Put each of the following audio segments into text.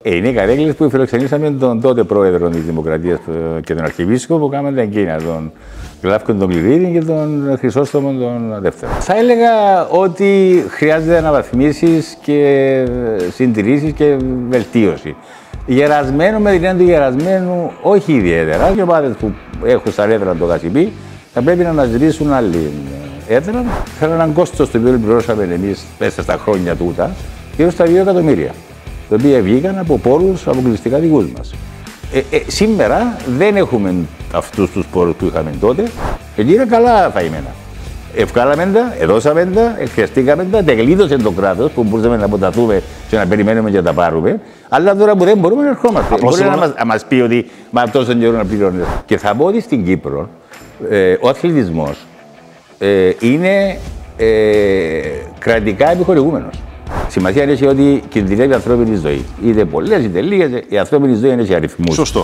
Είναι οι καρέκλες που φιλοξενήσαμε τον τότε πρόεδρο της Δημοκρατίας και τον Αρχιεπίσκοπο που κάναμε τα εκείνα, τον Γλάφκο τον Κληρίδη και τον Χρυσόστομο τον δεύτερο. Θα έλεγα ότι χρειάζεται αναβαθμίσεις και συντηρήσεις και βελτίωση. Γερασμένο με την έννοια του γερασμένου, όχι ιδιαίτερα. Οι ομάδες που έχουν στα έδρα το Γασιπί θα πρέπει να αναζητήσουν άλλη έδρα. Είχαν έναν κόστος το οποίο πληρώσαμε εμείς μέσα στα χρόνια τούτα, γύρω στα 2 εκατομμύρια. Τα οποία βγήκαν από πόρους αποκλειστικά δικούς μας. Σήμερα δεν έχουμε αυτούς τους πόρους που είχαμε τότε, γιατί είναι καλά φαημένα. Ευκάλαμε τα, εδώσαμε τα, εκχεστήκαμε τα, γλίτωσε το κράτος που μπορούσαμε να αποταθούμε και να περιμένουμε και να τα πάρουμε. Αλλά τώρα που δεν μπορούμε να ερχόμαστε. Μπορεί να μας πει ότι μα τόσο καιρό να πληρώνεται. Και θα πω ότι στην Κύπρο ο αθλητισμός είναι κρατικά επιχορηγούμενος. Σημασία έχει ότι κινδυνεύει η ανθρώπινη ζωή. Είτε πολλές είτε λίγες, η ανθρώπινη ζωή είναι σε αριθμούς. Σωστό.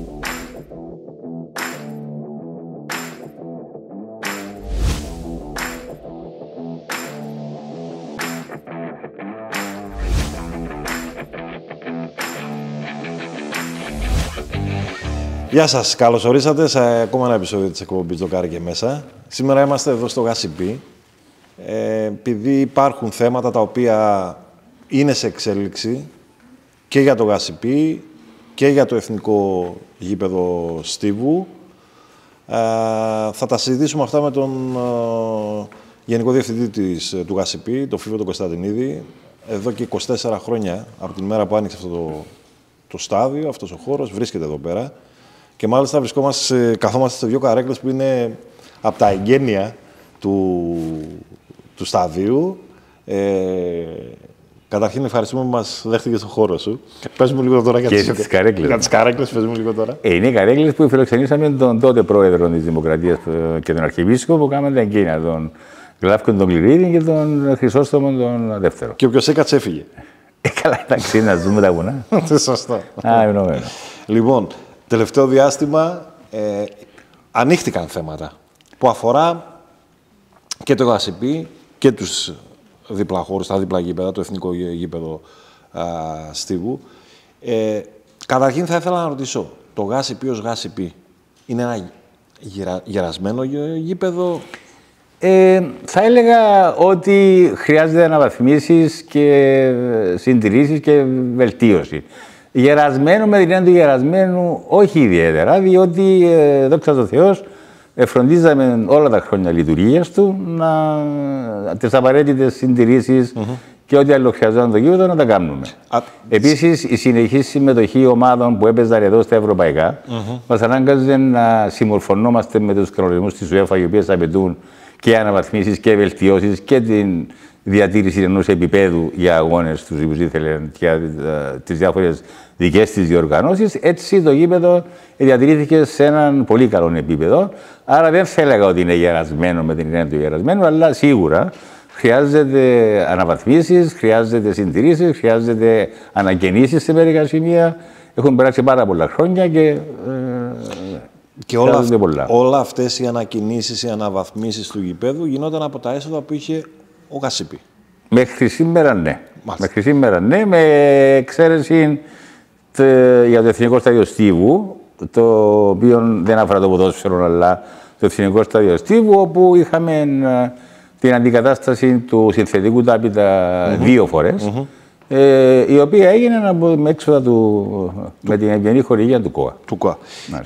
Γεια σας, καλώς ορίσατε σε ακόμα ένα επεισόδιο της εκπομπής «Τζοκάρι και μέσα». Σήμερα είμαστε εδώ στο Γασιπί. Επειδή υπάρχουν θέματα τα οποία είναι σε εξέλιξη και για το Γασιπί και για το Εθνικό Γήπεδο Στίβου, θα τα συζητήσουμε αυτά με τον Γενικό Διευθυντή του Γασιπί, τον Φίβο τον Κωνσταντινίδη, εδώ και 24 χρόνια από την μέρα που άνοιξε αυτό το στάδιο, αυτός ο χώρος, βρίσκεται εδώ πέρα. Και μάλιστα καθόμαστε σε 2 καρέκλες που είναι από τα εγγένεια του σταδίου. Καταρχήν ευχαριστούμε που μας δέχτηκες στον χώρο σου. Πες μου λίγο τώρα για τις καρέκλες. Για τις καρέκλες, πες μου λίγο τώρα. Είναι οι καρέκλες που φιλοξενήσαμε τον τότε πρόεδρο της Δημοκρατίας και τον Αρχιεπίσκοπο που κάναμε τα εκείνα, τον Γλάφκο τον Κληρίδη και τον Χρυσόστομο τον δεύτερο. Και όποιος έκατσε έφυγε. Καλά, εντάξει, να ζούμε τα βουνά. Σωστό. Εννομένο. Λοιπόν, τελευταίο διάστημα ανοίχτηκαν θέματα που αφορά και το Γασιπί και τους δίπλα χώρους, τα δίπλα γήπεδα, το Εθνικό Γήπεδο Στίβου. Καταρχήν θα ήθελα να ρωτήσω, το Γασιπί ως Γασιπί είναι ένα γερασμένο γήπεδο? Θα έλεγα ότι χρειάζεται αναβαθμίσεις και συντηρήσεις και βελτίωση. Γερασμένο με την έννοια του γερασμένου, όχι ιδιαίτερα, διότι δόξα τω Θεώ φροντίζαμε όλα τα χρόνια λειτουργίας του τις απαραίτητες συντηρήσεις και ό,τι άλλο χρειαζόταν το γήπεδο να τα κάνουμε. Επίσης, η συνεχή συμμετοχή ομάδων που έπαιζαν εδώ στα ευρωπαϊκά μας ανάγκαζε να συμμορφωνόμαστε με τους κανονισμούς της UEFA, οι οποίες απαιτούν και αναβαθμίσεις και βελτιώσεις και την διατήρηση ενός επίπεδου για αγώνες τους οποίους ήθελε για τις διάφορες δικές της διοργανώσεις. Έτσι το γήπεδο διατηρήθηκε σε έναν πολύ καλό επίπεδο. Άρα δεν θα έλεγα ότι είναι γερασμένο με την έννοια του γερασμένου, αλλά σίγουρα χρειάζεται αναβαθμίσεις, χρειάζεται συντηρήσεις, χρειάζεται ανακαινήσεις σε μερικά σημεία. Έχουν περάσει πάρα πολλά χρόνια και όλα αυτές οι ανακαινήσεις, οι αναβαθμίσεις του γηπέδου γινόταν από τα έσοδα που είχε ο Γασιπί. Μέχρι σήμερα ναι. Μέχρι σήμερα ναι, με εξαίρεση για το Εθνικό Στάδιο Στίβου, το οποίο δεν αφορά το ποδόσφαιρο, αλλά το Εθνικό Στάδιο Στίβου, όπου είχαμε την αντικατάσταση του συνθετικού τάπητα 2 φορές, η οποία έγινε με έξοδα με την ευγενή χορηγία του ΚΟΑ.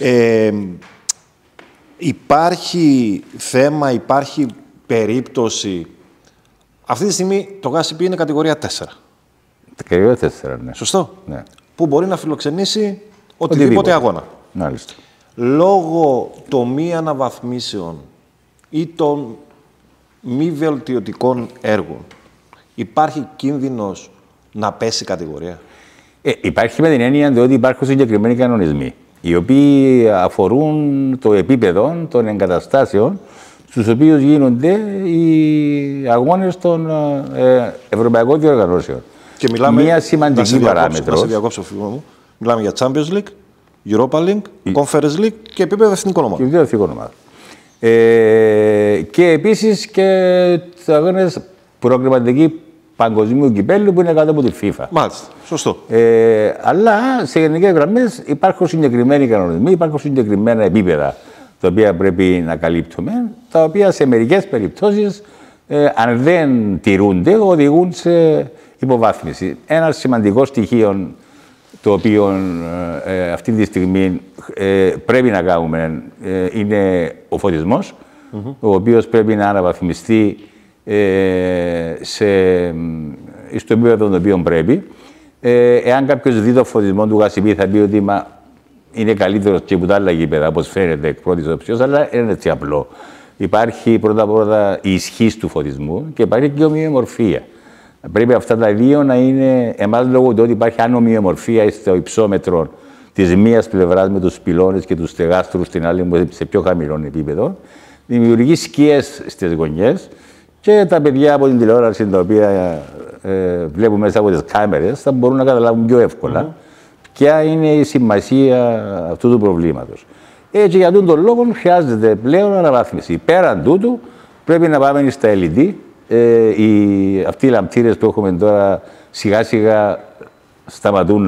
Υπάρχει θέμα, υπάρχει περίπτωση. Αυτή τη στιγμή το Γασιπί είναι κατηγορία 4. Κατηγορία 4, ναι. Σωστό. Ναι. Που μπορεί να φιλοξενήσει οτιδήποτε αγώνα. Μάλιστα. Λόγω των μη αναβαθμίσεων ή των μη βελτιωτικών έργων, υπάρχει κίνδυνος να πέσει κατηγορία? Υπάρχει με την έννοια ότι υπάρχουν συγκεκριμένοι κανονισμοί, οι οποίοι αφορούν το επίπεδο των εγκαταστάσεων στους οποίους γίνονται οι αγώνες των ευρωπαϊκών διοργανώσεων. Και μιλάμε, μία σημαντική παράμετρος. Να σε διακόψω, φίλο μου. Μιλάμε για Champions League, Europa League, Conference League και επίπεδο εθνικών ομάδων. Και επίπεδο εθνικών ομάδων. Και επίσης και τους αγώνες προκριματική παγκοσμίου κυπέλλου που είναι κάτω από τη FIFA. Μάλιστα. Σωστό. Αλλά σε γενικές γραμμές υπάρχουν συγκεκριμένοι κανονισμοί, υπάρχουν συγκεκριμένα επίπεδα τα οποία πρέπει να καλύπτουμε, τα οποία σε μερικές περιπτώσεις, αν δεν τηρούνται, οδηγούν σε υποβάθμιση. Ένα σημαντικό στοιχείο το οποίο αυτή τη στιγμή πρέπει να κάνουμε είναι ο φωτισμός, ο οποίος πρέπει να αναβαθμιστεί στο επίπεδο το οποίο πρέπει. Εάν κάποιος δει το φωτισμό του Γασιπί θα πει ότι είναι καλύτερο και από τα άλλα γήπεδα, όπως φαίνεται εκ πρώτης όψεως, αλλά είναι έτσι απλό. Υπάρχει πρώτα η ισχύς του φωτισμού και υπάρχει και η ομοιομορφία. Πρέπει αυτά τα δύο να είναι, εμάς λόγω του ότι υπάρχει ανομοιομορφία στο υψόμετρο της μίας πλευράς με τους πυλώνες και τους στεγάστρους στην άλλη σε πιο χαμηλό επίπεδο, δημιουργεί σκιές στις γωνιές και τα παιδιά από την τηλεόραση τα οποία βλέπουν μέσα από τις κάμερες θα μπορούν να καταλάβουν πιο εύκολα ποια είναι η σημασία αυτού του προβλήματος. Έτσι, για τον λόγο χρειάζεται πλέον αναβάθμιση. Πέραν τούτου, πρέπει να πάμε στα LED. Αυτοί οι λαμπτήρες που έχουμε τώρα σιγά σιγά σταματούν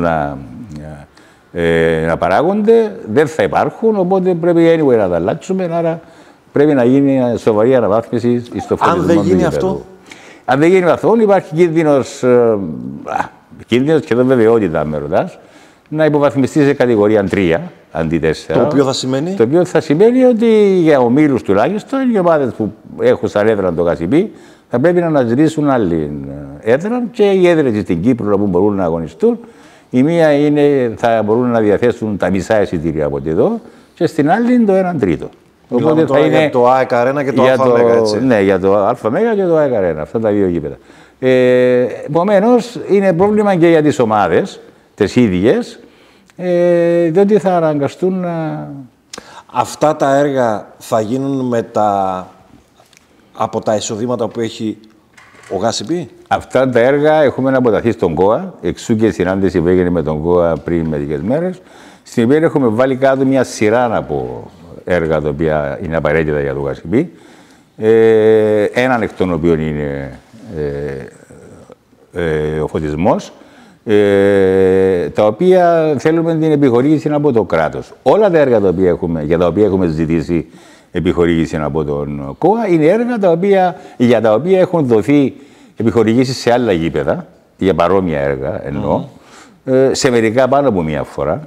να παράγονται, δεν θα υπάρχουν, οπότε πρέπει anyway να τα αλλάξουμε, άρα πρέπει να γίνει σοβαρή αναβάθμιση στο φωτισμό. Αν δεν γίνει αυτό. Αν δεν γίνει αυτό, υπάρχει κίνδυνος και εδώ βεβαιότητα, με ρωτάς, να υποβαθμιστεί σε κατηγορία 3 αντί 4. Το οποίο θα σημαίνει. Το οποίο θα σημαίνει ότι για ομίλους τουλάχιστον οι ομάδες που έχουν σαν έδρα το Γασιπί θα πρέπει να αναζητήσουν άλλη έδρα και οι έδρες στην Κύπρο που μπορούν να αγωνιστούν. Η μία είναι θα μπορούν να διαθέσουν τα μισά εισιτήρια από εδώ και στην άλλη είναι το 1/3. Οπότε θα είναι για το ΑΕΚ Αρένα και το ΑΜΕΓΑ, έτσι. Ναι, για το ΑΜΕΓΑ και το ΑΕΚ Αρένα, αυτά τα δύο γήπεδα. Επομένως, είναι πρόβλημα και για τις ομάδες, τις ίδιες, διότι θα αναγκαστούν να... Αυτά τα έργα θα γίνουν από τα εισοδήματα που έχει ο Γασιπί. Αυτά τα έργα έχουμε αποταθεί στον ΚΟΑ, εξού και η συνάντηση που έγινε με τον ΚΟΑ πριν μερικές μέρες, στην οποία έχουμε βάλει κάτω μια σειρά από έργα τα οποία είναι απαραίτητα για το Γασιπί. Έναν εκ των οποίων είναι ο φωτισμός, τα οποία θέλουμε την επιχορήγηση από το κράτος. Όλα τα έργα για τα οποία έχουμε ζητήσει επιχορήγηση από τον ΚΟΑ είναι έργα για τα οποία έχουν δοθεί επιχορηγήσεις σε άλλα γήπεδα, για παρόμοια έργα εννοώ, σε μερικά πάνω από μία φορά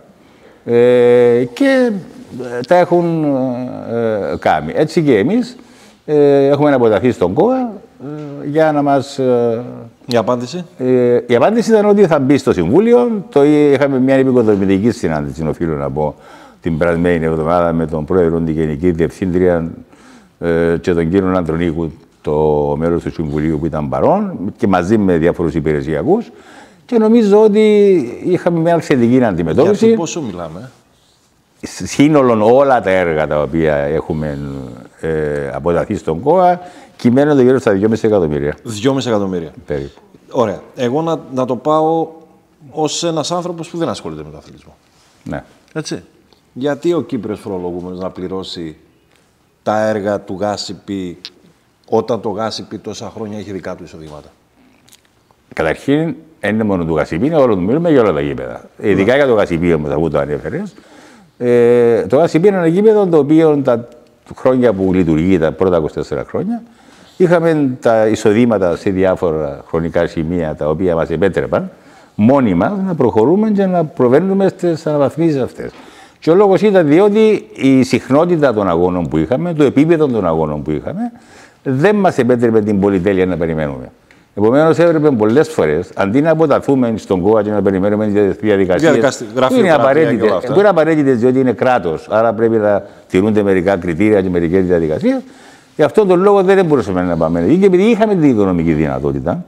και τα έχουν κάνει. Έτσι και εμείς έχουμε αποταθεί στον ΚΟΑ για να μας... Η απάντηση? Η απάντηση ήταν ότι θα μπει στο Συμβούλιο. Είχαμε μια επικοδομητική συνάντηση, οφείλω να πω, την περασμένη εβδομάδα με τον πρόεδρο, την Γενική Διευθύντρια και τον κύριο Ανδρονίκου, το μέλος του Συμβουλίου που ήταν παρόν και μαζί με διάφορους υπηρεσιακούς. Και νομίζω ότι είχαμε μια θετική αντιμετώπιση. Για πόσο μιλάμε? Σύνολον όλα τα έργα τα οποία έχουμε αποταθεί στον ΚΟΑ κυμαίνονται γύρω στα 2,5 εκατομμύρια. 2,5 εκατομμύρια. Περίπου. Ωραία. Εγώ να το πάω ως ένας άνθρωπος που δεν ασχολείται με τον αθλητισμό. Ναι. Έτσι. Γιατί ο Κύπριος φορολογούμενος να πληρώσει τα έργα του Γασιπί όταν το Γασιπί τόσα χρόνια έχει δικά του εισοδήματα? Καταρχήν, δεν είναι μόνο του Γασιπί, είναι όλο του μιλούμε για όλα τα γήπεδα. Ειδικά για το Γασιπί όμως, αφού το ανέφερες. Το Γασιπί είναι ένα γήπεδο το οποίο τα χρόνια που λειτουργεί, τα πρώτα 24 χρόνια, είχαμε τα εισοδήματα σε διάφορα χρονικά σημεία τα οποία μας επέτρεπαν μόνοι μας να προχωρούμε και να προβαίνουμε στις αναβαθμίσεις αυτές. Και ο λόγος ήταν διότι η συχνότητα των αγώνων που είχαμε, το επίπεδο των αγώνων που είχαμε, δεν μας επέτρεπε την πολυτέλεια να περιμένουμε. Επομένως, έπρεπε πολλές φορές, αντί να αποταθούμε στον ΚΟΑ και να περιμένουμε τις διαδικασίες που είναι απαραίτητες διότι είναι κράτος, άρα πρέπει να τηρούνται μερικά κριτήρια και μερικές διαδικασίες. Γι' αυτόν τον λόγο δεν μπορούσαμε να πάμε. Και επειδή είχαμε την οικονομική δυνατότητα,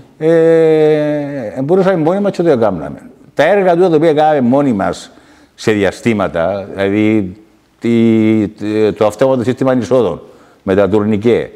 μπορούσαμε μόνοι μας και το έκαναμε. Τα έργα του τα οποία κάναμε μόνοι μας σε διαστήματα, δηλαδή το αυτόματο σύστημα εισόδων με τα τουρνικέ,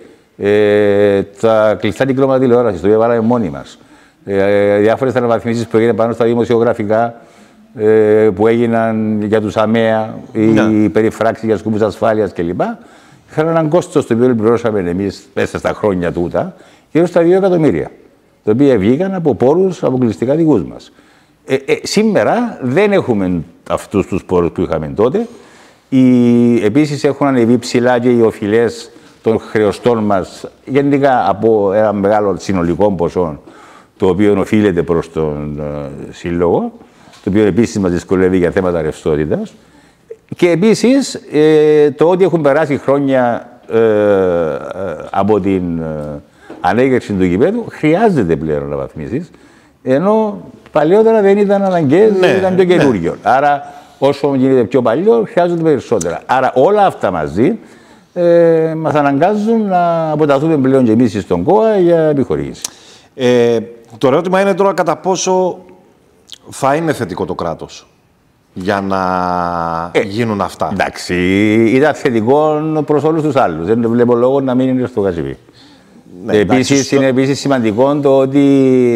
τα κλειστά κυκλώματα τηλεόρασης, το οποίο βάλαμε μόνοι μας. Διάφορες αναβαθμίσεις που έγιναν πάνω στα δημοσιογραφικά, που έγιναν για τους ΑΜΕΑ, οι περιφράξεις για σκοπούς ασφάλειας κλπ. Είχαν έναν κόστος το οποίο πληρώσαμε εμείς μέσα στα χρόνια τούτα, γύρω στα 2 εκατομμύρια. τα οποία βγήκαν από πόρους αποκλειστικά δικούς μας. Σήμερα δεν έχουμε αυτούς τους πόρους που είχαμε τότε. Επίσης έχουν ανεβεί ψηλά και οι οφειλές των χρεωστών μας, γενικά από ένα μεγάλο συνολικό ποσό, το οποίο οφείλεται προς τον Σύλλογο, το οποίο επίσης μας δυσκολεύει για θέματα ρευστότητας. Και επίσης το ότι έχουν περάσει χρόνια από την ανέγερση του γηπέδου χρειάζεται πλέον αναβαθμίσεις, ενώ παλιότερα δεν ήταν αναγκαίες, ήταν πιο καινούργιο. Ναι. Άρα όσο γίνεται πιο παλιό χρειάζονται περισσότερα. Άρα όλα αυτά μαζί μας αναγκάζουν να αποταθούμε πλέον και εμείς στον ΚΟΑ για επιχορήγηση. Το ερώτημα είναι τώρα κατά πόσο θα είναι θετικό το κράτος για να γίνουν αυτά. Εντάξει, ήταν θετικό προς όλους τους άλλους. Δεν βλέπω λόγο να μην είναι στο Γασιπί. Ναι, επίσης, είναι επίσης σημαντικό το ότι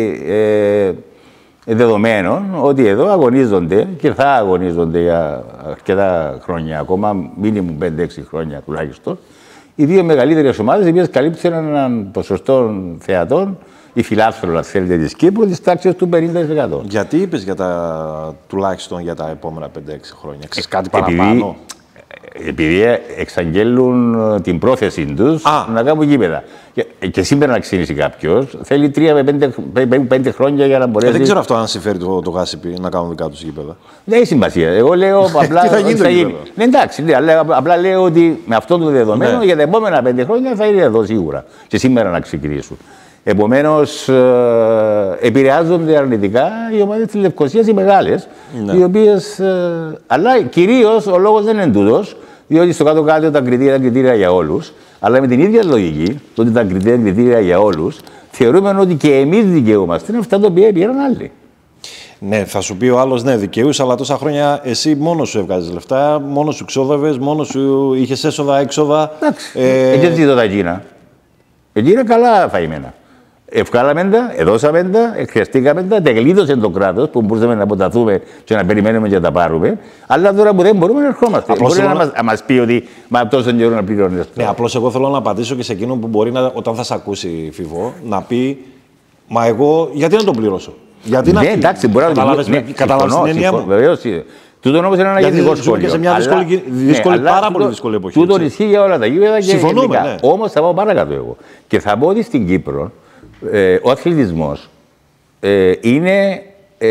δεδομένων ότι εδώ αγωνίζονται και θα αγωνίζονται για αρκετά χρόνια ακόμα, μίνιμουμ 5-6 χρόνια τουλάχιστον, οι δύο μεγαλύτερες ομάδες, οι οποίες καλύπτουν έναν ποσοστό θεατών ή φιλάθλων, αν θέλετε, της Κύπρου, της τάξης του 50%. Γιατί είπες τουλάχιστον για τα επόμενα 5-6 χρόνια, ξέρεις κάτι παραπάνω? Επειδή εξαγγέλουν την πρόθεση τους να κάνουν γήπεδα. Και σήμερα να ξεκινήσει κάποιος, θέλει 3 με 5 χρόνια για να μπορέσει. Δεν ξέρω αυτό αν συμφέρει το Γάσιπι να κάνουν δικά τους γήπεδα. Δεν έχει σημασία. Εγώ λέω απλά. Τι θα γίνει. Ναι, εντάξει, απλά λέω ότι με αυτό το δεδομένο για τα επόμενα 5 χρόνια θα είναι εδώ σίγουρα. Και σήμερα να ξεκινήσουν. Επομένως, επηρεάζονται αρνητικά οι ομάδες της Λευκωσίας, οι μεγάλες, οι οποίες. Αλλά κυρίως ο λόγος δεν είναι τούτος, διότι στο κάτω-κάτω τα κριτήρια είναι κριτήρια για όλους, αλλά με την ίδια λογική, το ότι τα κριτήρια είναι κριτήρια για όλους, θεωρούμε ότι και εμείς δικαιούμαστε αυτά τα οποία πήραν άλλοι. Ναι, θα σου πει ο άλλος, ναι, δικαιούς, αλλά τόσα χρόνια εσύ μόνος σου έβγαζες λεφτά, μόνος σου ξόδευες, μόνος σου είχες έσοδα, έξοδα. Εντάξει. Δεν ζητώ τα Κίνα. Εκείνα καλά φαημένα. Ευκάλαμε τα, εδώσαμε τα, χρειαστήκαμε τα, γλίτωσε το κράτος που μπορούσαμε να αποταθούμε και να περιμένουμε και να τα πάρουμε. Αλλά τώρα που δεν μπορούμε, ερχόμαστε. Μπορεί να μας πει ότι μα τόσο καιρό να πληρώνεις. Ναι, απλώς εγώ θέλω να απαντήσω και σε εκείνον που μπορεί όταν θα σε ακούσει, Φιβό, να πει μα εγώ γιατί να το πληρώσω. Γιατί να πει. Εντάξει, μπορεί να το πληρώσω. Καταλάβεις την έννοια μου. Τούτο όμως είναι ένα γενικό σχόλιο. Και σε μια πάρα πολύ δύσκολη εποχή. Τούτο ισχύει για όλα τα γήπεδα και ελληνικά. Όμως θα πάω παρακάτω εγώ. Και θα πω ότι στην Κύπρο ο αθλητισμός είναι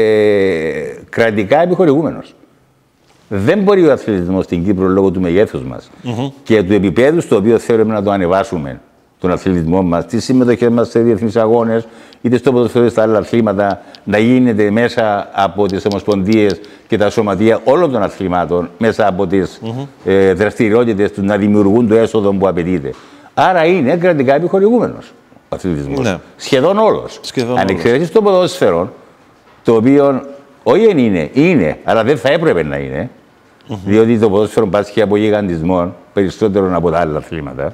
κρατικά επιχορηγούμενος. Δεν μπορεί ο αθλητισμός στην Κύπρο λόγω του μεγέθους μας και του επίπεδου στο οποίο θέλουμε να το ανεβάσουμε τον αθλητισμό μας, τις συμμετοχές μας σε διεθνείς αγώνες, είτε στο ποδοσφαίρο είτε στα άλλα αθλήματα, να γίνεται μέσα από τις ομοσπονδίες και τα σωματεία όλων των αθλημάτων, μέσα από τις δραστηριότητες τους, να δημιουργούν το έσοδο που απαιτείται. Άρα είναι κρατικά επιχορηγούμενος ο αθλητισμός. Ναι. Σχεδόν όλος. Αν εξαιρέσεις το ποδόσφαιρο, το οποίο όχι είναι, αλλά δεν θα έπρεπε να είναι, διότι το ποδόσφαιρο πάσχει από γιγαντισμό περισσότερο από τα άλλα αθλήματα.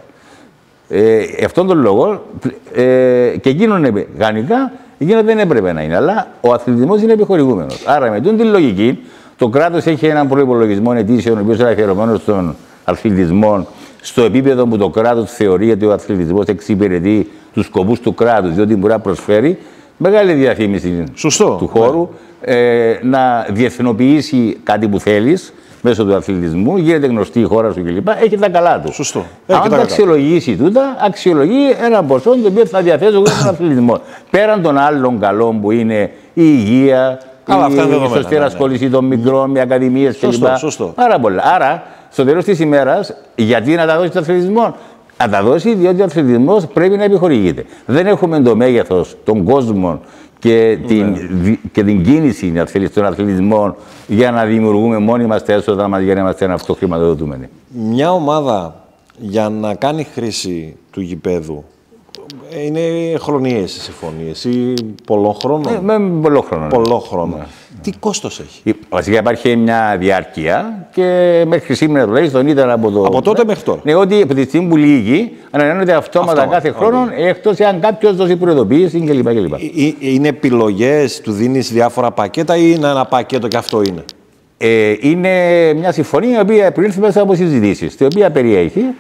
Αυτόν τον λόγο και εκείνο είναι μηχανικά, εκείνο δεν έπρεπε να είναι. Αλλά ο αθλητισμός είναι επιχορηγούμενος. Άρα, με την λογική, το κράτος έχει έναν προϋπολογισμό ετήσιων, ο οποίος είναι αφιερωμένος στον αθλητισμό, στο επίπεδο που το κράτος θεωρεί ότι ο αθλητισμός εξυπηρετεί τους σκοπούς του κράτους, διότι μπορεί να προσφέρει μεγάλη διαφήμιση του χώρου, να διεθνοποιήσει κάτι που θέλεις μέσω του αθλητισμού, γίνεται γνωστή η χώρα σου κλπ. Έχει τα καλά του. Σωστό. Αν τα αξιολογήσει τούτα, αξιολογεί ένα ποσό το οποίο θα διαθέσω για τον αθλητισμό. Πέραν των άλλων καλών που είναι η υγεία, η σωστή ασχόληση των μικρών, οι ακαδημίες κλπ. Πάρα πολλά. Άρα, στο τέλος της ημέρας, γιατί να τα δώσει στον αθλητισμό? Να τα δώσει διότι ο αθλητισμός πρέπει να επιχορηγείται. Δεν έχουμε το μέγεθος των κόσμων και την κίνηση των αθλητισμών για να δημιουργούμε μόνοι μας τα έσοδα μας για να είμαστε αυτοχρηματοδοτούμενοι. Μια ομάδα για να κάνει χρήση του γηπέδου είναι χρονιές οι συμφωνίες ή πολλών χρόνων? Πολλών χρόνων. Ναι. Τι κόστος έχει? Βασικά υπάρχει μια διάρκεια και μέχρι σήμερα τουλάχιστον ήταν από τότε μέχρι τώρα. Ναι, ότι από τη στιγμή που λύγει ανανεώνεται αυτόματα κάθε χρόνο, εκτός αν κάποιος δώσει προειδοποίηση κλπ. Είναι επιλογές, του δίνεις διάφορα πακέτα ή είναι ένα πακέτο και αυτό είναι? Είναι μια συμφωνία η οποία προήλθε μέσα από συζητήσεις, η οποία περιέχει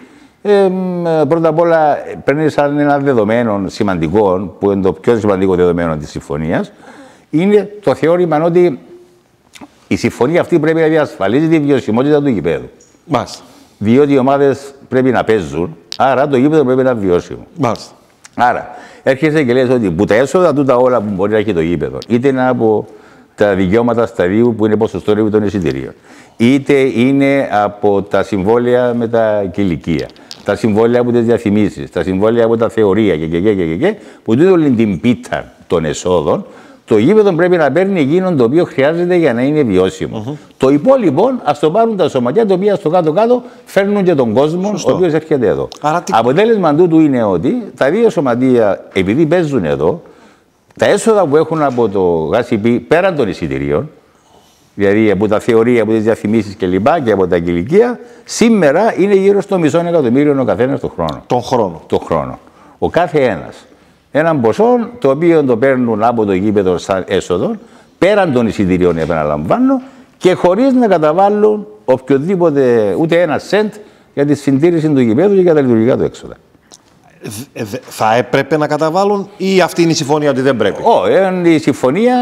Πρώτα απ' όλα, παίρνει σαν ένα δεδομένο σημαντικό, που είναι το πιο σημαντικό δεδομένο της συμφωνίας, είναι το θεώρημα ότι η συμφωνία αυτή πρέπει να διασφαλίζει τη βιωσιμότητα του γηπέδου. Μάλιστα. Διότι οι ομάδες πρέπει να παίζουν, άρα το γήπεδο πρέπει να είναι βιώσιμο. Μάλιστα. Άρα, έρχεσαι και λες ότι που τα έσοδα τούτα όλα που μπορεί να έχει το γήπεδο, είτε είναι από τα δικαιώματα σταδίου που είναι ποσοστό ρεύου των εισιτηρίων, είτε είναι από τα συμβόλαια με τα κηλικία, τα συμβόλαια από τις διαφημίσεις, τα συμβόλαια από τα θεωρία και που δίνουν την πίτα των εσόδων, το γήπεδο πρέπει να παίρνει εκείνον το οποίο χρειάζεται για να είναι βιώσιμο. Το υπόλοιπο ας το πάρουν τα σωματεία, τα οποία στο κάτω-κάτω φέρνουν και τον κόσμο, ο οποίος έρχεται εδώ. Αποτέλεσμα τούτου είναι ότι τα δύο σωματεία, επειδή παίζουν εδώ, τα έσοδα που έχουν από το ΓΑΣΥΠΗ πέραν των εισιτηρίων, δηλαδή από τα θεωρία, από τις διαφημίσεις κλπ. Και από τα κηλικία, σήμερα είναι γύρω στο $500,000 ο καθένας το χρόνο. Τον χρόνο. Ο κάθε ένας. Έναν ποσό το οποίο το παίρνουν από το γήπεδο σαν έσοδο, πέραν των εισιτηρίων, επαναλαμβάνω, και χωρίς να καταβάλουν οποιοδήποτε, ούτε ένα σεντ για τη συντήρηση του γήπεδου και για τα λειτουργικά του έξοδα. Θα έπρεπε να καταβάλουν ή αυτή είναι η συμφωνία ότι δεν πρέπει? Όχι, η συμφωνία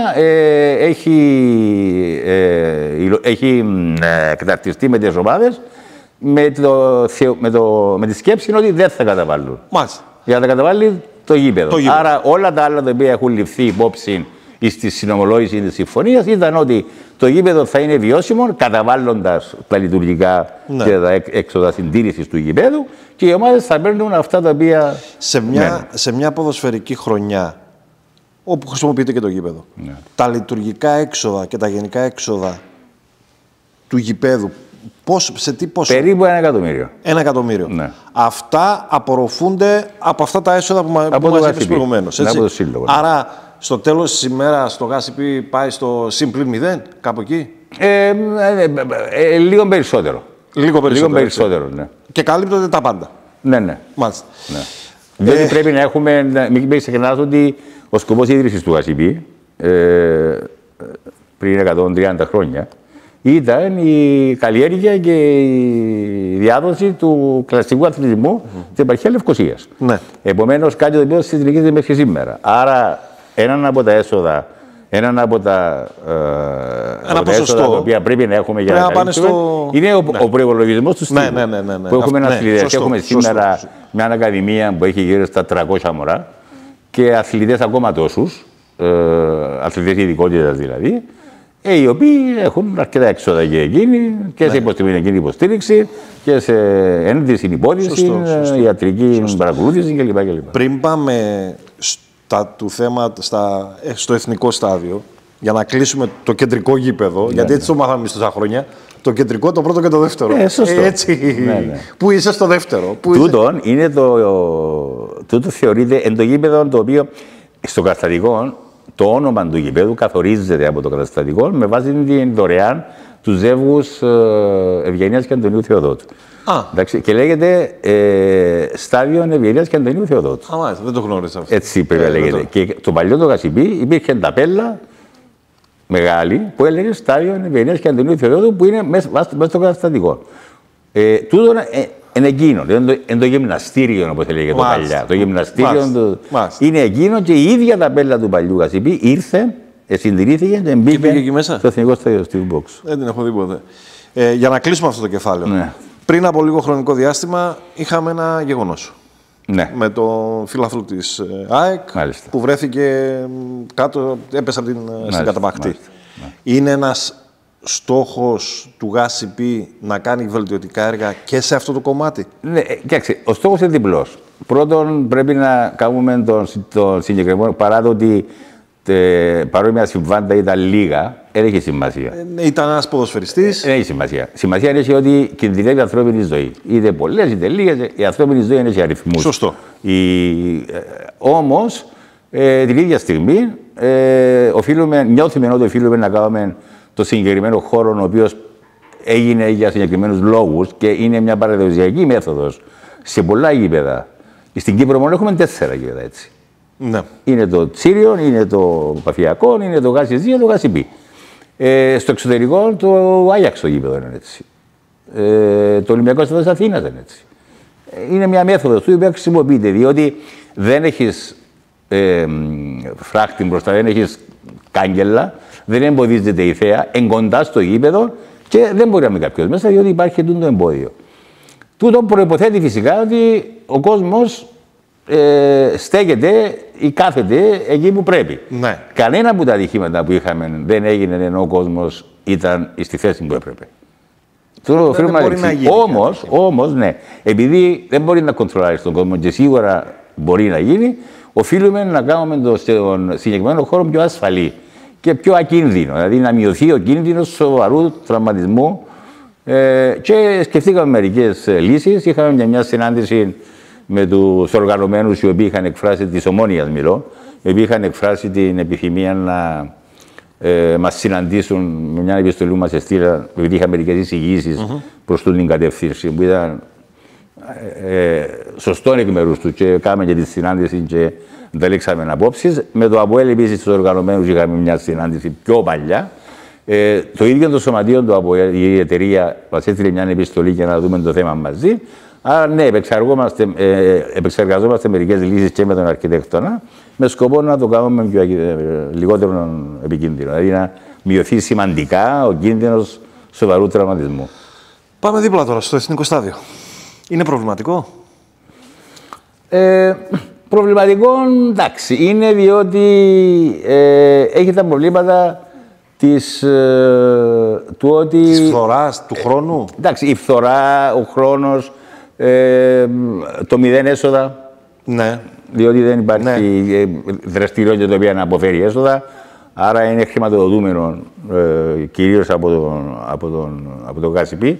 έχει καταρτιστεί με τις ομάδες με τη σκέψη ότι δεν θα καταβάλουν. Μάλιστα. Για να τα καταβάλει το γήπεδο. Άρα όλα τα άλλα τα οποία έχουν ληφθεί υπόψη στη συνομολόγηση της συμφωνίας ήταν ότι το γήπεδο θα είναι βιώσιμο καταβάλλοντας τα λειτουργικά και τα έξοδα συντήρησης του γήπεδου και οι ομάδες θα παίρνουν αυτά τα οποία. Σε μια ποδοσφαιρική χρονιά όπου χρησιμοποιείται και το γήπεδο, τα λειτουργικά έξοδα και τα γενικά έξοδα του γηπέδου, σε τι πόσο? Περίπου $1,000,000. $1,000,000. Ναι. Αυτά απορροφούνται από αυτά τα έσοδα που μας είπες προηγουμένως. Άρα, στο τέλος της ημέρας, το ΓΑΣΥΠΗ πάει στο +0, κάπου εκεί? Λίγο περισσότερο. Λίγο περισσότερο, ναι. Και καλύπτονται τα πάντα. Ναι. Μάλιστα. Ναι. Διότι πρέπει να έχουμε, μην ξεχνάς ότι ο σκοπός ίδρυσης του ΓΑΣΥΠΗ πριν 130 χρόνια ήταν η καλλιέργεια και η διάδοση του κλασικού αθλητισμού στην επαρχία Λευκωσίας. Ναι. Επομένως, κάτι το οποίο συνεχίζεται μέχρι σήμερα. Άρα, έναν από τα έσοδα, έσοδα τα οποία πρέπει να έχουμε για να καλύψουμε, είναι ο προϋπολογισμός του στήλου. Που έχουμε αθλητές. Έχουμε σήμερα μια ακαδημία που έχει γύρω στα 300 μωρά και αθλητές ακόμα τόσους, αθλητές ειδικότητας δηλαδή, οι οποίοι έχουν αρκετά έξοδα και εκείνοι και σε υποστημονική υποστήριξη και σε ένδυση υπόδηση, ιατρική παρακολούθηση κλπ. Πριν πάμε του θέμα στο εθνικό στάδιο, για να κλείσουμε το κεντρικό γήπεδο, γιατί έτσι το μάθαμε τόσα χρόνια, το κεντρικό, το πρώτο και το δεύτερο. Έτσι. Πού είσαι στο δεύτερο? Τούτο θεωρείται εν το γήπεδο το οποίο στο καταστατικό. Το όνομα του γηπέδου καθορίζεται από το καταστατικό με βάση την δωρεάν του ζεύγους Ευγενίας και Αντωνίου Θεοδότου. Και λέγεται Στάδιο Ευγενίας και Αντωνίου Θεοδότου. Μάλιστα, δεν το γνώρισα αυτό. Έτσι πρέπει να λέγεται. Και το παλιό το ΓΑΣΥΠΗ υπήρχε ταπέλα μεγάλη που έλεγε Στάδιο Ευγενίας και Αντωνίου Θεοδότου που είναι μέσα στο καταστατικό. Τούτο είναι εκείνο, είναι το γυμναστήριο όπως λέγεται το παλιά. Το γυμναστήριο είναι εκείνο και η ίδια ταπέλα του παλιού ΓΑΣΥΠΗ ήρθε, συντηρήθηκε και μπήκε στο εθνικό στάδιο Steve Box. Δεν την έχω δει ποτέ. Για να κλείσουμε αυτό το κεφάλαιο. Ναι. Πριν από λίγο χρονικό διάστημα είχαμε ένα γεγονός. Ναι. Με τον φίλαθλο της ΑΕΚ που βρέθηκε κάτω, έπεσε από στην καταπακτή. Είναι ένας στόχος του ΓΑΣΥΠΗ να κάνει βελτιωτικά έργα και σε αυτό το κομμάτι? Ναι, κοιτάξτε, ο στόχος είναι διπλός. Πρώτον, πρέπει να κάνουμε τον συγκεκριμένο, παρά το ότι παρόμοια συμβάντα ήταν λίγα, δεν έχει σημασία. Ήταν ένας ποδοσφαιριστής. Δεν έχει σημασία. Σημασία έχει ότι κινδυνεύει η ανθρώπινη ζωή. Είτε πολλές είτε λίγες, η ανθρώπινη ζωή έχει αριθμούς. Σωστό. Όμως, την ίδια στιγμή, νιώθουμε ότι οφείλουμε να κάνουμε το συγκεκριμένο χώρο, ο οποίος έγινε για συγκεκριμένους λόγους και είναι μια παραδοσιακή μέθοδος σε πολλά γήπεδα. Στην Κύπρο μόνο έχουμε 4 γήπεδα έτσι. Ναι. Είναι το Τσίριον, είναι το Παφιακό, είναι το ΓΑΣΥΖΙ, το ΓΑΣΥΠΗ. Στο εξωτερικό το Άγιαξ το γήπεδο είναι έτσι. Το Ολυμπιακό Στάδιο της Αθήνας είναι έτσι. είναι μια μέθοδος του η οποία χρησιμοποιείται, διότι δεν έχεις φράχτη μπροστά, δεν έχεις κάγκελα, δεν εμποδίζεται η θέα, εγκοντά στο γήπεδο και δεν μπορεί να μπει κάποιος μέσα, διότι υπάρχει το εμπόδιο. Τούτο προϋποθέτει φυσικά ότι ο κόσμος στέκεται ή κάθεται εκεί που πρέπει. Ναι. Κανένα από τα ατυχήματα που είχαμε δεν έγινε ενώ ο κόσμος ήταν στη θέση που έπρεπε. Όμως, ναι, επειδή δεν μπορεί να κοντρολάρει τον κόσμο και σίγουρα μπορεί να γίνει, οφείλουμε να κάνουμε τον συγκεκριμένο χώρο πιο ασφαλή και πιο ακίνδυνο. Δηλαδή να μειωθεί ο κίνδυνος σοβαρού τραυματισμού. Και σκεφτήκαμε μερικές λύσεις. Είχαμε μια συνάντηση με τους οργανωμένους οι οποίοι είχαν εκφράσει, της Ομόνοιας μιλώ, οι οποίοι είχαν εκφράσει την επιθυμία να μας συναντήσουν με μια επιστολή που μας έστειλαν, επειδή είχα μερικές εισηγήσεις προς την κατεύθυνση που ήταν σωστό εκ μέρους του και κάναμε και τη συνάντηση και ανταλήξαμε απόψεις. Με το ΑΠΟΕΛ επίσης τους οργανωμένους είχαμε μια συνάντηση πιο παλιά. Το ίδιο το σωματείο του ΑΠΟΕΛ, η εταιρεία μας έστειλε μια επιστολή για να δούμε το θέμα μαζί. Άρα ναι, επεξεργαζόμαστε μερικές λύσεις και με τον αρχιτέκτονα με σκοπό να το κάνουμε λιγότερο επικίνδυνο. Δηλαδή να μειωθεί σημαντικά ο κίνδυνος σοβαρού τραυματισμού. Πάμε δίπλα τώρα στο εθνικό στάδιο. Είναι προβληματικό? Προβληματικό, εντάξει, είναι διότι έχει τα προβλήματα του ότι... Της φθοράς, του χρόνου. Εντάξει, η φθορά, ο χρόνος, το μηδέν έσοδα. Ναι. Διότι δεν υπάρχει δραστηριότητα το οποία να αποφέρει έσοδα. Άρα είναι χρηματοδοτούμενο κυρίως από το ΚΑΣΥΠΗ.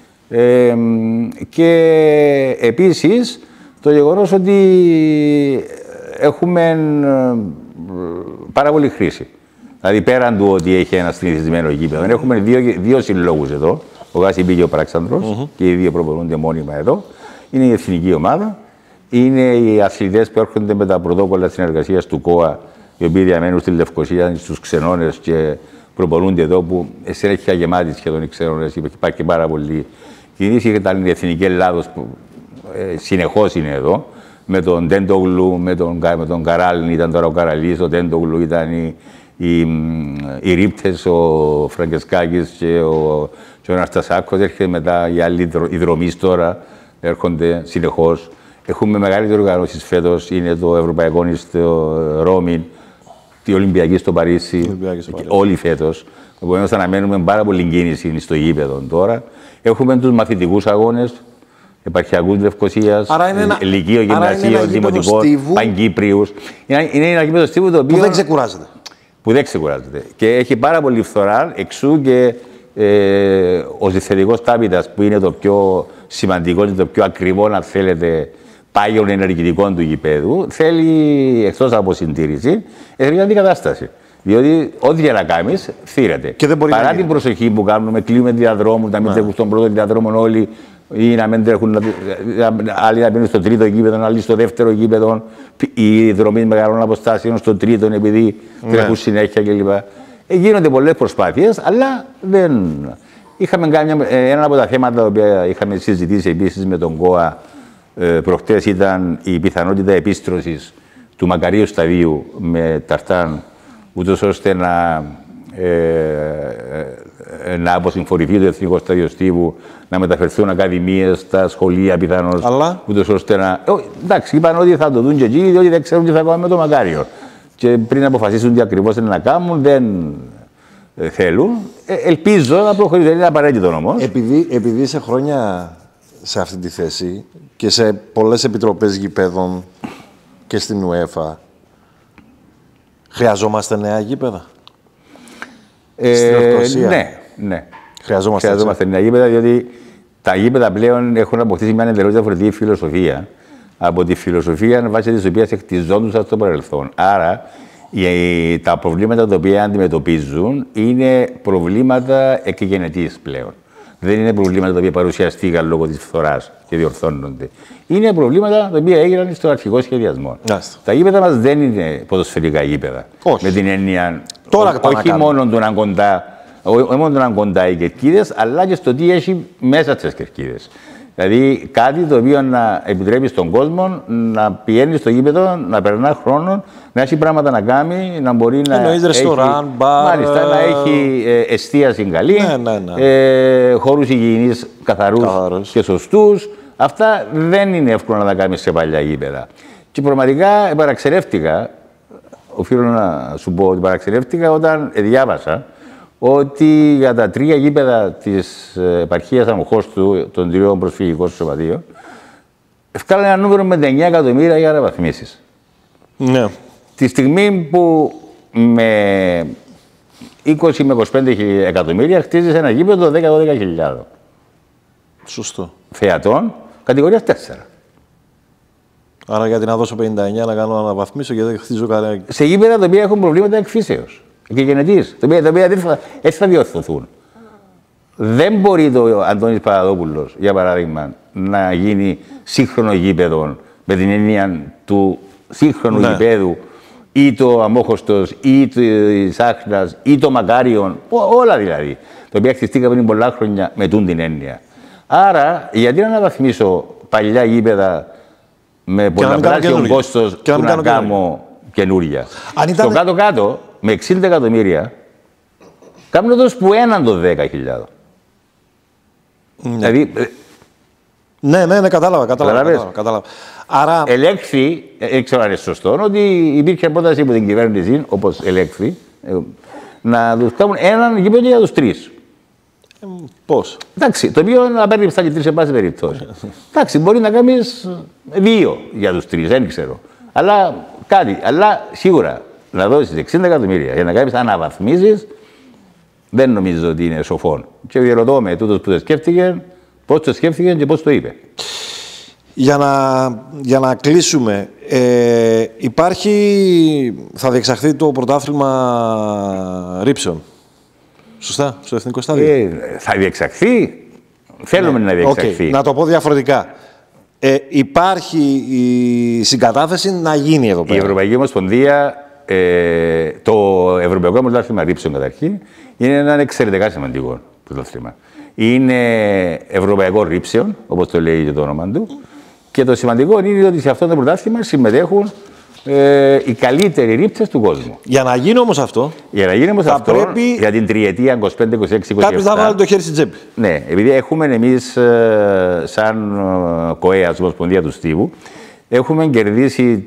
Και επίσης το γεγονός ότι έχουμε πάρα πολύ χρήση. Δηλαδή πέραν του ότι έχει ένα συνηθισμένο γήπεδο, έχουμε δύο συλλόγους εδώ, ο ΚΑΣΥΠΗ και ο Πράξανδρος, και οι δύο προπονούνται μόνιμα εδώ. Είναι η εθνική ομάδα, είναι οι αθλητές που έρχονται με τα πρωτόκολλα συνεργασίας του ΚΟΑ, οι οποίοι διαμένουν στη Λευκοσία, στους ξενώνες και προπονούνται εδώ, που συνέχεια γεμάτοι σχεδόν οι ξενώνες, υπάρχει πάρα πολύ κίνηση. Ήταν η Εθνική Ελλάδος που συνεχώς είναι εδώ, με τον Τέντογλου, με τον Καράλιν, ήταν τώρα ο Καραλής, ο Τέντογλου ήταν οι Ρίπτες, ο Φραγκεσκάκης και ο Αναστασάκος. Έρχεται μετά οι άλλοι οι δρομείς τώρα, έρχονται συνεχώς. Έχουμε μεγάλες οργανώσεις φέτος, είναι το Ευρωπαϊκό στο Ρώμη, τη Ολυμπιακή στο Παρίσι, όλοι φέτος. Επομένως αναμένουμε πάρα πολύ κίνηση στο γήπεδο τώρα. Έχουμε τους μαθητικούς αγώνες, επαρχιακούς Λευκωσίας, Λυκείο, Γυμνασίο, Δημοτικό, Παγκύπριους. Είναι ένα γήπεδο στίβου το οποίο... Που δεν ξεκουράζεται. Που δεν ξεκουράζεται. Και έχει πάρα πολύ φθορά, εξού και ο ζυθετικός τάπητας, που είναι το πιο σημαντικό και το πιο ακριβό, αν θέλετε, πάγιον ενεργητικό του γηπέδου, θέλει εκτός από συντήρηση, θέλει αντικατάσταση. Διότι ό,τι για να κάνεις, θύρεται. Παρά την προσοχή που κάνουμε, κλείνουμε διαδρόμους, να μην τρέχουν στον πρώτο διαδρόμο όλοι, ή να μην τρέχουν, άλλοι να μπαίνουν στο τρίτο γήπεδο, άλλοι στο δεύτερο γήπεδο, οι δρομείς μεγάλων αποστάσεων στο τρίτο, επειδή τρέχουν συνέχεια κλπ. Γίνονται πολλές προσπάθειες, αλλά δεν. Είχαμε κάνει ένα από τα θέματα τα οποία είχαμε συζητήσει επίσης με τον ΚΟΑ προχτές, ήταν η πιθανότητα επίστρωσης του Μακαρίου σταδίου με ταρτάν, ούτως ώστε να αποσυμφορηθεί το Εθνικό Στάδιο Στίβου, να μεταφερθούν ακαδημίες στα σχολεία πιθανώς, ούτως ώστε να... Εντάξει, είπαν ότι θα το δουν και εκεί, διότι δεν ξέρουν τι θα κάνουν με το Μακάριο. Και πριν αποφασίσουν τι ακριβώς είναι να κάνουν, δεν θέλουν. Ελπίζω να προχωρήσουν, δεν είναι απαραίτητο όμως. Επειδή είσαι χρόνια σε αυτή τη θέση και σε πολλές επιτροπές γηπέδων και στην UEFA, χρειαζόμαστε νέα γήπεδα? Στην Λευκοσία. Ναι. Χρειαζόμαστε νέα γήπεδα, διότι τα γήπεδα πλέον έχουν αποκτήσει μια εντελώς διαφορετική φιλοσοφία από τη φιλοσοφία βάσει της οποίας χτιζόντουσαν στο παρελθόν. Άρα, τα προβλήματα τα οποία αντιμετωπίζουν είναι προβλήματα εκγενετής πλέον. Δεν είναι προβλήματα τα οποία παρουσιαστήκαν λόγω της φθοράς και διορθώνονται. Είναι προβλήματα τα οποία έγιναν στο αρχικό σχεδιασμό. Τα γήπεδα μας δεν είναι ποδοσφαιρικά γήπεδα. Όχι. Με την έννοια όχι μόνο του να κοντά οι κερκίδες, αλλά και στο τι έχει μέσα στις κερκίδες. Δηλαδή κάτι το οποίο να επιτρέπει στον κόσμο να πηγαίνει στο γήπεδο, να περνά χρόνο, να έχει πράγματα να κάνει, να μπορεί να έχει ρεστοράν, μπαρ, μάλιστα, να έχει εστίαση καλή, χώρους υγιεινής καθαρούς και σωστούς. Αυτά δεν είναι εύκολο να τα κάνεις σε παλιά γήπεδα. Και πραγματικά παραξενεύτηκα, οφείλω να σου πω ότι παραξενεύτηκα όταν διάβασα ότι για τα 3 γήπεδα της επαρχίας Αμοχώστου, των 3 προσφυγικών σωματείων, έφτανε ένα νούμερο με 9 εκατομμύρια για αναβαθμίσεις. Ναι. Τη στιγμή που με 20 με 25 εκατομμύρια χτίζεις ένα γήπεδο 10-12 χιλιάδων. Σωστό. Θεατών, κατηγορία 4. Άρα γιατί να δώσω 59 να κάνω να αναβαθμίσω και δεν χτίζω κανένα. Σε γήπεδα τα οποία έχουν προβλήματα εκφύσεως και γενετής, τα οποία δεν θα διορθωθούν. Δεν μπορεί το Αντώνης Παπαδόπουλος, για παράδειγμα, να γίνει σύγχρονο γήπεδο με την έννοια του σύγχρονου γηπέδου ή το Αμόχωστος ή το Άχνας ή το Μακάριον, όλα δηλαδή, τα οποία χτιστήκαμε πριν πολλά χρόνια με τούν την έννοια. Άρα, γιατί να αναβαθμίσω παλιά γήπεδα με πολλαπλάσιο κόστος που να κάνω καινούρια. Στο κάτω-κάτω, με 60 εκατομμύρια, κάνουν το που έναν το 10.000. Δηλαδή... Ναι, κατάλαβα. Άρα... Ελέγχθη, δεν ξέρω αν είναι σωστό, ότι υπήρχε πρόταση από την κυβέρνηση, όπως ελέγχθη, να τους κάνουν έναν γήπεδο για τους 3. Πώς? Εντάξει, το οποίο να παίρνει στα και 3 σε πάση περιπτώσει. Εντάξει, μπορεί να κάνεις 2 για τους 3, δεν ξέρω. Αλλά κάτι, αλλά σίγουρα να δώσεις 60 εκατομμύρια για να κάνεις αναβαθμίσεις, δεν νομίζω ότι είναι σοφό. Και διερωτώ με τούτος που το σκέφτηκε, πώς το σκέφτηκε και πώς το είπε. Για να κλείσουμε, θα διεξαχθεί το πρωτάθλημα ρήψεων. Σωστά, στο εθνικό στάδιο. Θα διεξαχθεί. Θέλουμε να διεξαχθεί. Να το πω διαφορετικά. Υπάρχει η συγκατάθεση να γίνει εδώ πέρα. Η Ευρωπαϊκή Ομοσπονδία, το Ευρωπαϊκό Πρωτάθλημα Ρήψεων καταρχήν, είναι ένα εξαιρετικά σημαντικό πρωτάθλημα. Είναι Ευρωπαϊκό Ρήψεων, όπως το λέει και το όνομα του. Και το σημαντικό είναι ότι σε αυτό το πρωτάθλημα συμμετέχουν οι καλύτεροι ρήψες του κόσμου. Για να γίνει όμως αυτό, πρέπει... για την τριετία 25-26-27. Κάποιος θα βάλει το χέρι στην τσέπη. Ναι, επειδή έχουμε εμείς, σαν ΚΟΕΑ, Ομοσπονδία του Στίβου, έχουμε κερδίσει,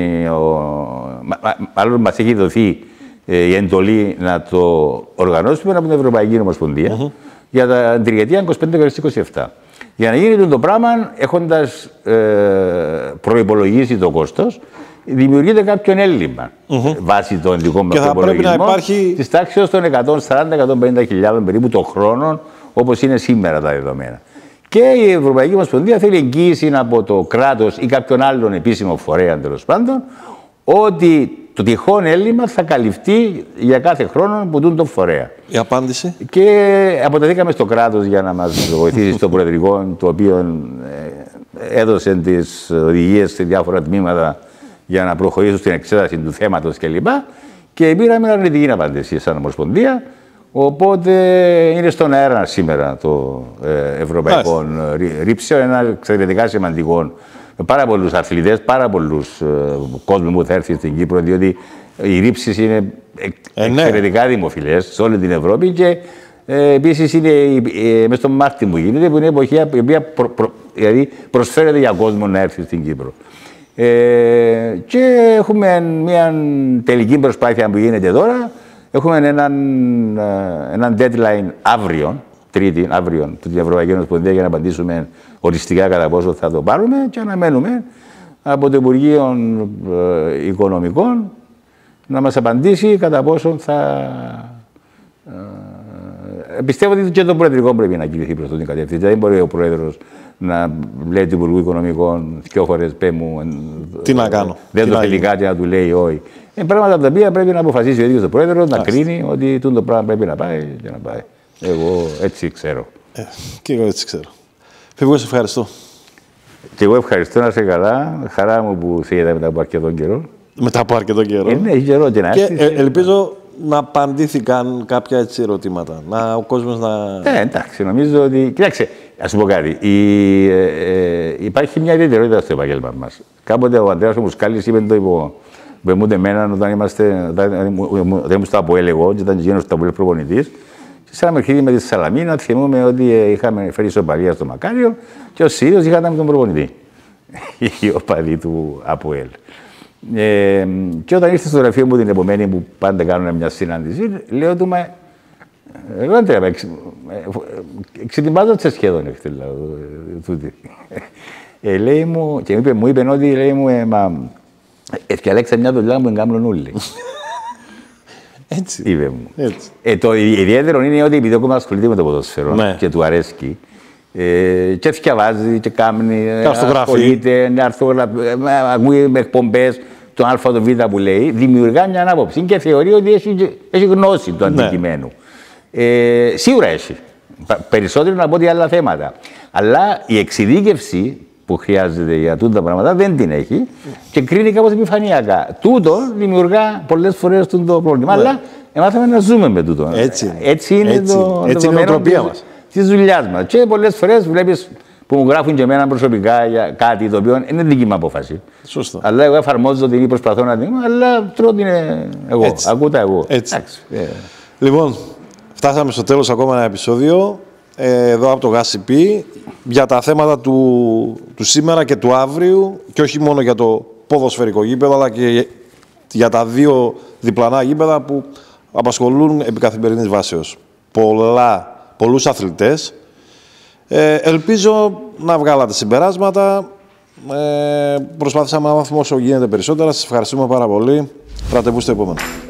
μάλλον μας έχει δοθεί η εντολή να το οργανώσουμε από την Ευρωπαϊκή Ομοσπονδία για τα τριετία 25-27. Για να γίνει το πράγμα, έχοντας προϋπολογίσει το κόστος, δημιουργείται κάποιο έλλειμμα βάσει των δικών μας προϋπολογισμών της τάξης των 140-150 περίπου το χρόνο, όπως είναι σήμερα τα δεδομένα. Και η Ευρωπαϊκή Ομοσπονδία θέλει εγγύηση από το κράτος ή κάποιον άλλον επίσημο φορέα, τέλος πάντων, ότι το τυχόν έλλειμμα θα καλυφθεί για κάθε χρόνο που δουν τον φορέα. Η απάντηση. Και αποτεθήκαμε στο κράτος για να μας βοηθήσει στο Προεδρικό, το οποίο έδωσε τις οδηγίες σε διάφορα τμήματα για να προχωρήσουν στην εξέταση του θέματος κλπ. Και πήραμε αρνητική απάντηση σαν Ομοσπονδία. Οπότε είναι στον αέρα σήμερα το Ευρωπαϊκό Ρήψεων, ένα εξαιρετικά σημαντικό. Με πάρα πολλούς αθλητές, πάρα πολλούς κόσμου που θα έρθει στην Κύπρο, διότι οι ρήψεις είναι εξαιρετικά δημοφιλές σε όλη την Ευρώπη και επίσης είναι μέσα στον Μάρτιο που γίνεται, που είναι εποχή η οποία δηλαδή προσφέρεται για κόσμο να έρθει στην Κύπρο. Και έχουμε μια τελική προσπάθεια που γίνεται τώρα. Έχουμε έναν deadline αύριο, Τρίτη, αύριο, την Ευρωπαϊκή Ομοσπονδία για να απαντήσουμε οριστικά κατά πόσο θα το πάρουμε και αναμένουμε από το Υπουργείο Οικονομικών να μας απαντήσει κατά πόσο θα... Πιστεύω ότι και το Προεδρικό πρέπει να κινηθεί προς την κατεύθυνση. Δεν μπορεί ο Πρόεδρος να λέει του Υπουργού Οικονομικών δυο φορές πέ μου. Τι να κάνω. Δεν το θέλει κάτι να του λέει όχι. Είναι πράγματα από τα οποία πρέπει να αποφασίσει ο ίδιος ο Πρόεδρος, να κρίνει ότι το πράγμα πρέπει να πάει και να πάει. Εγώ έτσι ξέρω. Και εγώ έτσι ξέρω. Φεύγω, σε ευχαριστώ. Και εγώ ευχαριστώ, να είσαι καλά. Χαρά μου που σε είδα μετά από αρκετό καιρό. Μετά από αρκετό καιρό. Ναι, έχει καιρό και να έρθεις. Και ελπίζω να απαντήθηκαν κάποια έτσι ερωτήματα. Ο κόσμος να... Εντάξει, νομίζω ότι... Κοιτάξτε, Ας σου πω κάτι. Υπάρχει μια ιδιαιτερότητα στο επάγγελμα μας. Κάποτε ο Ανδρέας ο Μουσκάλης είπε το υπομούνται εμένα όταν ήμουν στο ΑΠΟΕΛ εγώ και ήταν γίνος στο ΑΠΟΕΛ προπονητής. Και σε ένα παιχνίδι με τη Σαλαμίνα θυμούμε ότι είχαμε φέρει ισοπαλία στο Μακάριο και ο Σύριος είχαμε τον προπονητή. Οι οπαδοί του ΑΠΟΕΛ. Και όταν ήρθε στο γραφείο μου την επομένη που πάντα κάνουν μια συνάντηση, λέω του εγώ δεν τρέπα, ξετοιμάζονται σχεδόν τούτη. Λέει μου, και μου είπε ότι, λέει μου, έφτιαλέξα μια δουλειά που εγκάμνουν όλοι. Έτσι. Είπε μου. Έτσι. Το ιδιαίτερο είναι ότι επειδή ακόμα ασχολείται με το ποδόσφαιρο και του αρέσκει, και θυκιαβάζει και κάνει, ασχολείται, ακούει με εκπομπές, τον Α, το Β που λέει, δημιουργά μια άποψη και θεωρεί ότι έχει γνώση του αντικειμένου. Σίγουρα έχει. Περισσότερο από ό,τι άλλα θέματα. Αλλά η εξειδίκευση που χρειάζεται για τούτα τα πράγματα δεν την έχει και κρίνει κάπως επιφανειακά. Τούτο δημιουργά πολλές φορές το πρόβλημα. Αλλά μάθαμε να ζούμε με τούτο. Έτσι είναι το δεδομένο της δουλειάς μας. Και πολλές φορές βλέπεις που μου γράφουν και εμένα προσωπικά για κάτι το οποίο είναι δική μου απόφαση. Σωστό. Αλλά εγώ εφαρμόζω την ή προσπαθώ να την κάνω, αλλά τρώω την εγώ. Ακούτα εγώ. Λοιπόν, φτάσαμε στο τέλος ακόμα ένα επεισόδιο εδώ από το GASCP για τα θέματα του σήμερα και του αύριου και όχι μόνο για το ποδοσφαιρικό γήπεδο αλλά και για τα δύο διπλανά γήπεδα που απασχολούν επί καθημερινής βάσεως πολλούς αθλητές. Ελπίζω να βγάλατε συμπεράσματα. Προσπάθησαμε να μάθουμε όσο γίνεται περισσότερα. Σας ευχαριστούμε πάρα πολύ. Ραντεβού στο επόμενο.